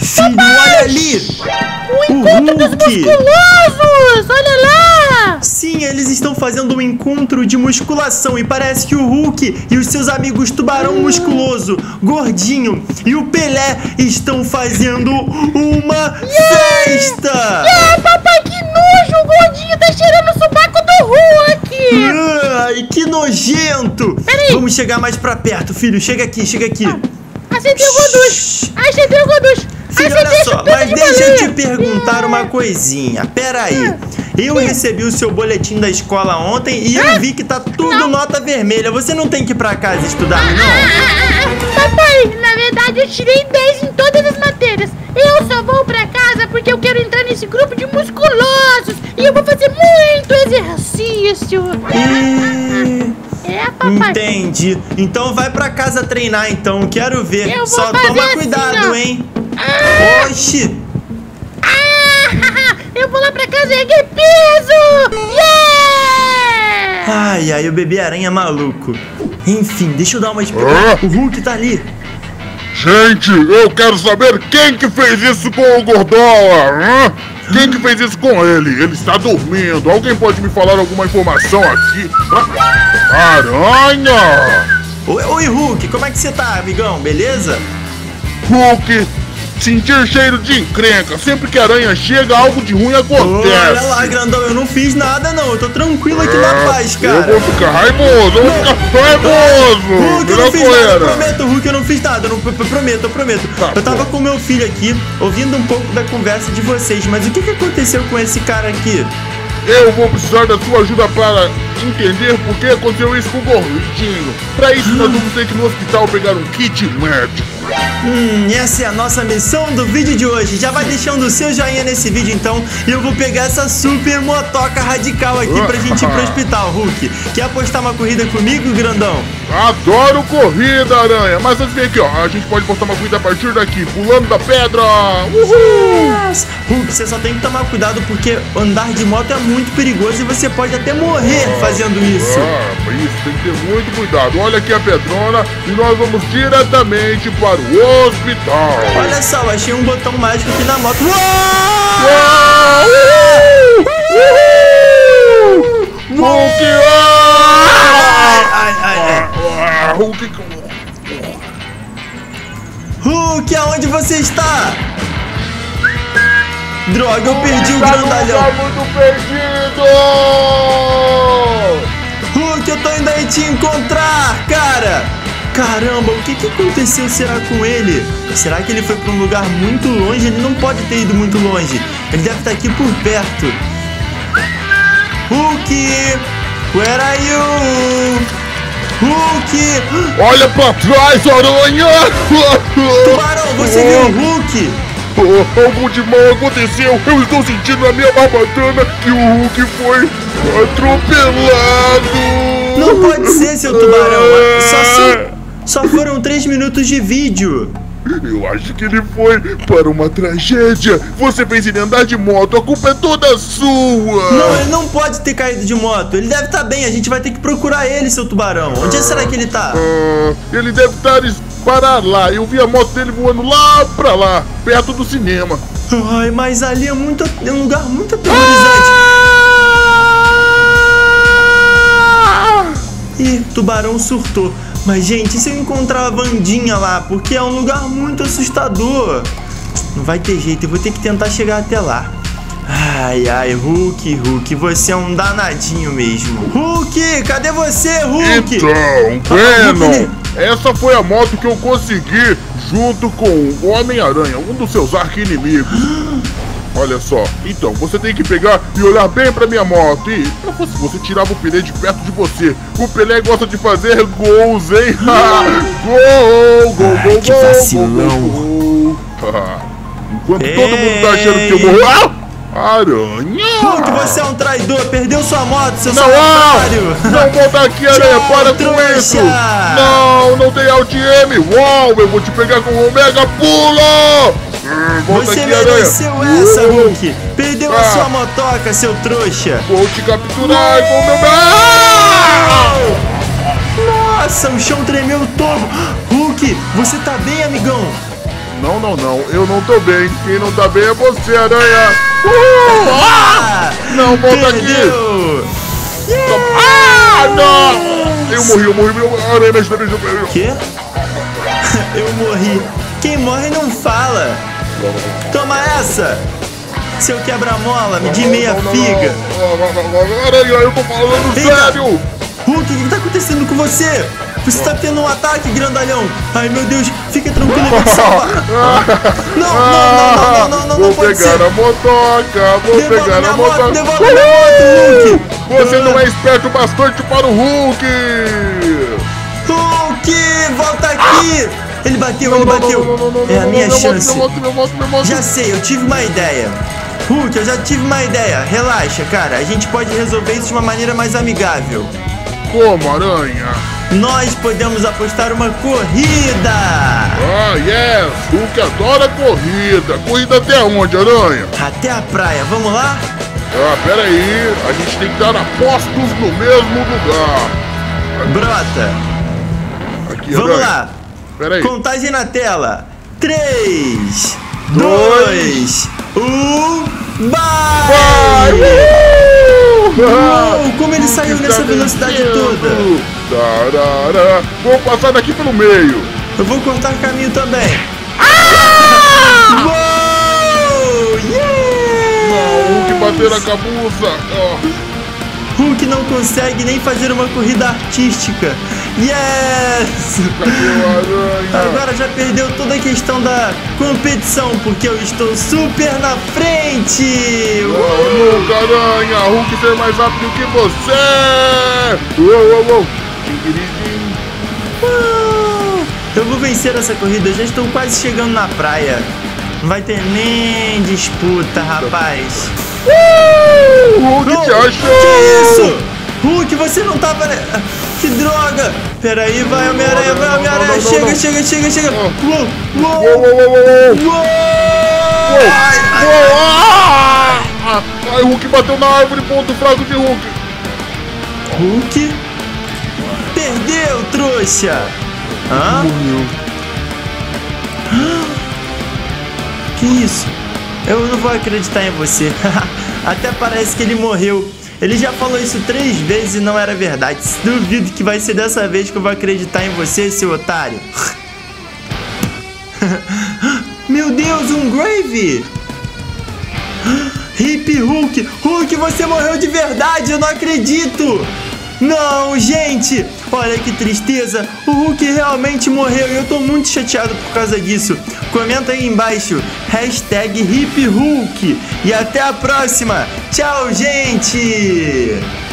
Filho, olha ali! O encontro dos musculosos! Olha lá! Sim, eles estão fazendo um encontro de musculação e parece que o Hulk e os seus amigos Tubarão Musculoso, Gordinho e o Pelé estão fazendo uma festa! Papai, que nojo! O Gordinho tá cheirando o sovaco do Hulk! Ai, que nojento! Peraí. Vamos chegar mais pra perto, filho. Chega aqui, chega aqui. Acendeu o Goduz! Acendeu o Goduz! Filho, olha só, mas deixa eu te perguntar uma coisinha. Pera aí. Eu recebi o seu boletim da escola ontem e eu vi que tá tudo nota vermelha. Você não tem que ir pra casa estudar, não? Papai, na verdade eu tirei 10 em todas as matérias. Eu só vou pra casa porque eu quero entrar nesse grupo de musculosos. E eu vou fazer muito exercício. Papai. Entendi. Então vai pra casa treinar, então. Quero ver. Eu vou Só fazer toma assim, cuidado, ó. hein? Oxi. Eu vou lá pra casa erguer peso! Yeah! Ai, ai, o bebê aranha maluco. Enfim, deixa eu dar uma explicação. O Hulk tá ali. Gente, eu quero saber quem que fez isso com o Gordola, hã? Quem que fez isso com ele? Ele está dormindo. Alguém pode me falar alguma informação aqui? Aranha! Oi, Hulk, como é que você tá, amigão? Beleza? Hulk, sentir cheiro de encrenca. Sempre que a aranha chega, algo de ruim acontece. Olha lá, grandão, eu não fiz nada, não. Eu tô tranquilo aqui na paz, cara. Eu vou ficar raivoso, eu vou ficar raivoso. Hulk, eu não fiz nada, eu prometo, Hulk, eu não fiz nada. Eu prometo. Tá, eu tava com meu filho aqui, ouvindo um pouco da conversa de vocês, mas o que aconteceu com esse cara aqui? Eu vou precisar da sua ajuda para entender por que aconteceu isso com o Gordinho. Pra isso, nós vamos ter que ir no hospital pegar um kit médico. Essa é a nossa missão do vídeo de hoje. Já vai deixando o seu joinha nesse vídeo, então. E eu vou pegar essa super motoca radical aqui pra gente ir pro hospital, Hulk. Quer apostar uma corrida comigo, grandão? Adoro corrida, aranha. Mas antes vem aqui, ó. A gente pode postar uma corrida a partir daqui, pulando da pedra. Uhul! Hulk, você só tem que tomar cuidado porque andar de moto é muito perigoso e você pode até morrer fazendo isso. Isso, tem que ter muito cuidado. Olha aqui a pedrona e nós vamos diretamente para o hospital. Olha só, eu achei um botão mágico aqui na moto. Hulk! Ai. Hulk, aonde você está? Droga, eu perdi o grandalhão. Tá muito perdido! Hulk, eu tô indo aí te encontrar, cara! Caramba, o que aconteceu será com ele? Será que ele foi pra um lugar muito longe? Ele não pode ter ido muito longe. Ele deve estar aqui por perto. Hulk! Where are you? Hulk! Olha pra trás, aranha! Tubarão, você viu o Hulk? Algo de mal aconteceu! Eu estou sentindo na minha barbatana que o Hulk foi atropelado! Não pode ser, seu tubarão! Só foram 3 minutos de vídeo! Eu acho que ele foi para uma tragédia! Você fez ele andar de moto, a culpa é toda sua! Não, ele não pode ter caído de moto! Ele deve estar bem, a gente vai ter que procurar ele, seu tubarão! Onde será que ele tá? Ele deve estar parar lá. Eu vi a moto dele voando lá pra lá, perto do cinema. Ai, mas ali é um lugar muito aterrorizante. Ih, tubarão surtou. Mas, gente, e se eu encontrar a Wandinha lá? Porque é um lugar muito assustador. Não vai ter jeito, eu vou ter que tentar chegar até lá. Ai, Hulk, você é um danadinho mesmo. Hulk, cadê você, Hulk? Então, Venom, essa foi a moto que eu consegui junto com o Homem-Aranha, um dos seus arqui-inimigos. Olha só, então, você tem que pegar e olhar bem pra minha moto. E se você tirava o Pelé de perto de você. O Pelé gosta de fazer gols, hein? Gol, que vacilão. gol. Enquanto todo mundo tá achando que eu morro... Aranha! Hulk, você é um traidor, perdeu sua moto, seu Não, otário! não volta aqui, aranha, para com trouxa. isso! Não tem Alt M! Uau, eu vou te pegar com o Omega Pula! Volta Você aqui, mereceu aranha. essa, Hulk! Perdeu a sua motoca, seu trouxa! Vou te capturar com o meu... Nossa, o chão tremeu todo! Hulk, você tá bem, amigão? Não, não, não. Eu não tô bem. Quem não tá bem é você, aranha. Não, volta Perdeu. aqui. Ah, não. Eu morri. Aranha me ajudou. Quê? Eu morri. Quem morre não fala. Toma essa. Seu quebra-mola, me de meia figa. Aranha, eu tô falando sério. Hulk, o que tá acontecendo com você? Você tá tendo um ataque, grandalhão. Ai, meu Deus, fica tranquilo, eu vou te salvar. Não Vou pode pegar ser. a motoca, vou pegar a motoca. Devolve minha moto, Hulk. Você não é esperto bastante para o Hulk. Hulk, volta aqui. Ele bateu. É a minha chance. Minha moto. Já sei, eu tive uma ideia. Hulk, eu já tive uma ideia. Relaxa, cara. A gente pode resolver isso de uma maneira mais amigável. Como, aranha? Nós podemos apostar uma corrida. Ah, yes. Hulk adora corrida. Corrida até onde, aranha? Até a praia, vamos lá? Ah, pera aí. A gente tem que dar apostos no mesmo lugar. Brota. Aqui, Vamos aranha. lá. Pera aí. Contagem na tela. 3, 2, 1, vai! Uou, como ele saiu nessa velocidade toda? Tarará. Vou passar daqui pelo meio. Eu vou cortar caminho também. Uou! Não, o Hulk Yeah! bateu na cabeça. Hulk não consegue nem fazer uma corrida artística. Yes! Cadê o aranha? Agora já perdeu toda a questão da competição, porque eu estou super na frente! Não, nunca, aranha! Hulk ser mais rápido que você! Uou! Eu vou vencer essa corrida, eu já estou quase chegando na praia. Não vai ter nem disputa, rapaz. Hulk te achou! Que isso? Hulk, você não tava... Que droga! Peraí, vai, Homem-Aranha, vai, Homem-Aranha! Não. Chega! Uou! Uou! Ai! Ai, o Hulk bateu na árvore, ponto fraco de Hulk! Hulk? Perdeu, trouxa! Hã? Morreu. Que isso? Eu não vou acreditar em você. Até parece que ele morreu. Ele já falou isso 3 vezes e não era verdade. Duvido que vai ser dessa vez que eu vou acreditar em você, seu otário. Meu Deus, um Grave! Hip Hulk! Hulk, você morreu de verdade, eu não acredito! Não, gente! Olha que tristeza! O Hulk realmente morreu e eu tô muito chateado por causa disso. Comenta aí embaixo, #HipHulk. E até a próxima! Tchau, gente!